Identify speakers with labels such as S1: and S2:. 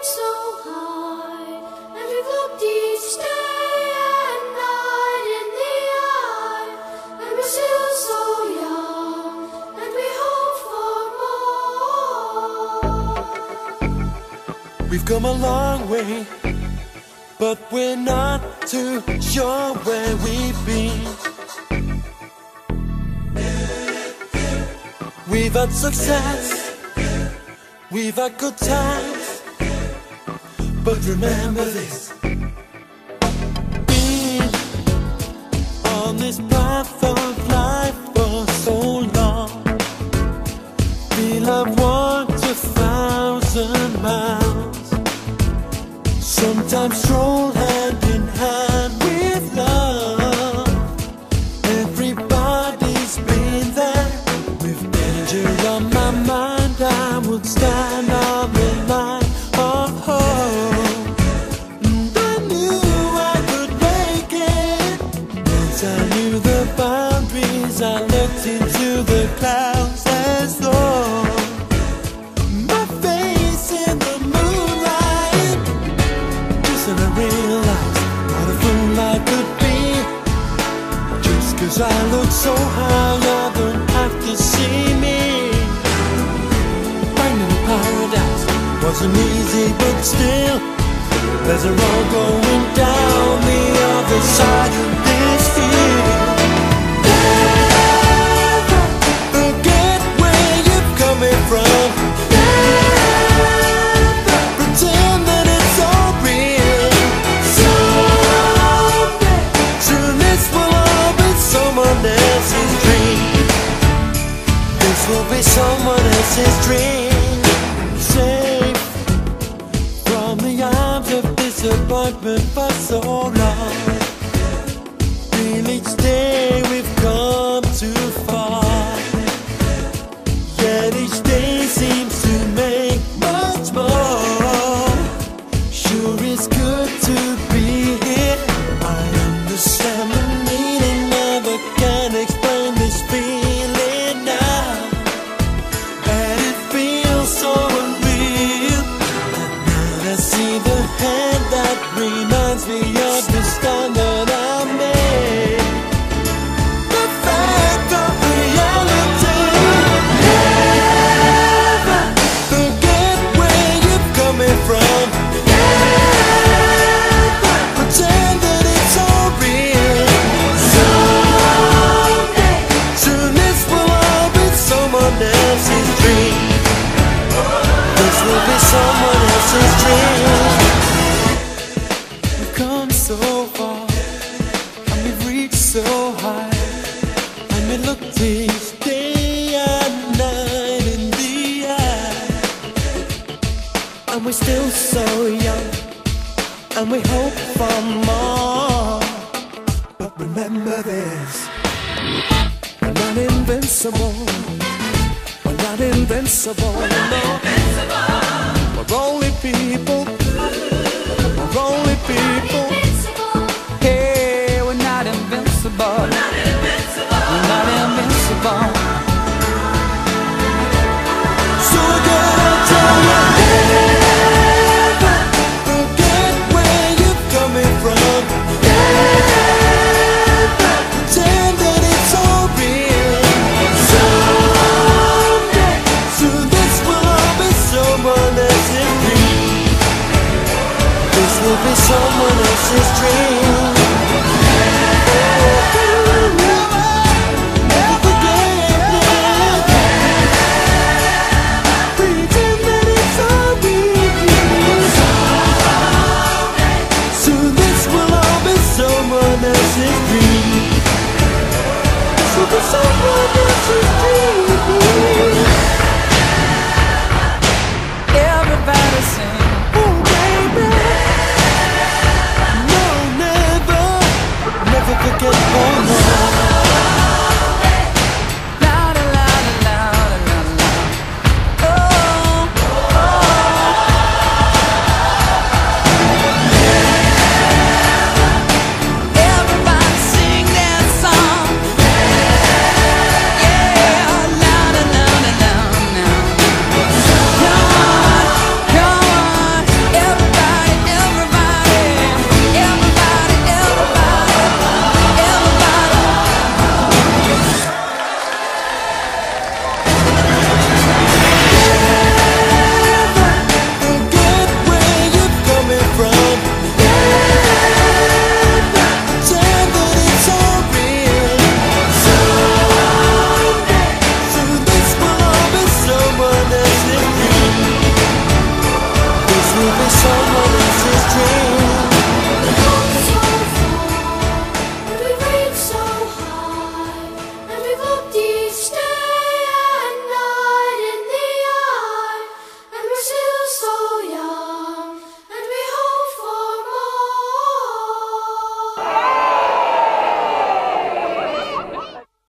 S1: so high, and we've looked each day and night in the eye, and we're still so young, and we hope for more.
S2: We've come a long way, but we're not too sure where we've been. We've had success, we've had good times, but remember this: being on this path of life for so long, we'll have walked 1,000 miles, sometimes stroll hand in hand with love. Everybody's been there. With danger on my mind, I would stand on the line. Oh, oh. And I knew I could make it. Once I knew the boundaries, I looked into the clouds as though my face in the moonlight. Just then I realized what a fool I could be. Just 'cause I look so high, I don't have to see me. Finding paradise wasn't easy, but still, there's a road going down the other side of this field. Never forget where you're coming from. Never pretend that it's all real. Someday, soon this will all be someone else's dream. This will be someone else's dream. Safe from the arms of disappointment for so long. Feel each day we've come too far, yet each day seems to make much more. Sure, it's good to be here. I understand the meaning, never can explain this feeling now. And it feels so unreal. And now I see the hand that reminds me of the stand that I made. The fact of reality. Never forget where you're coming from. Never pretend that it's all real. Someday, soon this will all be someone else's dream. This will be someone else's dream. We've come so far, and we've reached so high, and we look each day and night in the eye, and we're still so young, and we hope for more. But remember this: we're not invincible. We're not invincible. No. We're only people. We're only people. Hey, we're not invincible. We're not invincible. So we're gonna tell you, never forget where you're coming from. Never pretend that it's all real. Someday, soon this will all be someone else's dream. This will be someone else's dream.